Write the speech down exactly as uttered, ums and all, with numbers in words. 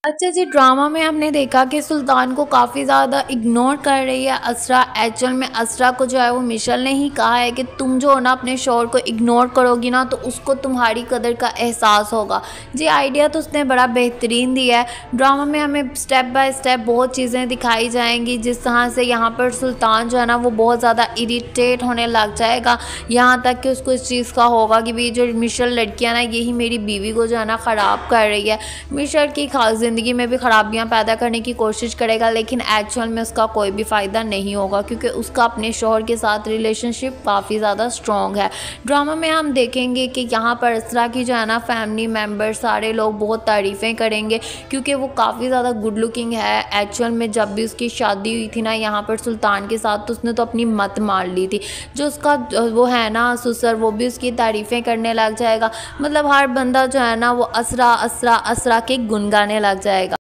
अच्छा जी, ड्रामा में हमने देखा कि सुल्तान को काफ़ी ज़्यादा इग्नोर कर रही है असरा। एक्चुअल में असरा को जो है वो मिशेल ने ही कहा है कि तुम जो हो ना अपने शौहर को इग्नोर करोगी ना तो उसको तुम्हारी कदर का एहसास होगा। जी, आइडिया तो उसने बड़ा बेहतरीन दिया है। ड्रामा में हमें स्टेप बाय स्टेप बहुत चीज़ें दिखाई जाएंगी, जिस तरह से यहाँ पर सुल्तान जो है ना वो बहुत ज़्यादा इरिटेट होने लग जाएगा, यहाँ तक कि उसको इस चीज़ का होगा कि भाई जो मिशेल लड़कियाँ ना यही मेरी बीवी को जो है ना ख़राब कर रही है। मिशेल की खास ज़िंदगी में भी ख़राबियाँ पैदा करने की कोशिश करेगा, लेकिन एक्चुअल में उसका कोई भी फ़ायदा नहीं होगा क्योंकि उसका अपने शौहर के साथ रिलेशनशिप काफ़ी ज़्यादा स्ट्रॉन्ग है। ड्रामा में हम देखेंगे कि यहाँ पर असरा की जो है ना फैमिली मेम्बर सारे लोग बहुत तारीफ़ें करेंगे क्योंकि वो काफ़ी ज़्यादा गुड लुकिंग है। एक्चुअल में जब भी उसकी शादी हुई थी ना यहाँ पर सुल्तान के साथ, तो उसने तो अपनी मत मार ली थी। जो उसका वो है ना ससुर, वो भी उसकी तारीफ़ें करने लग जाएगा। मतलब हर बंदा जो है ना वो असरा असरा असरा के गुन गाने लग जाएगा।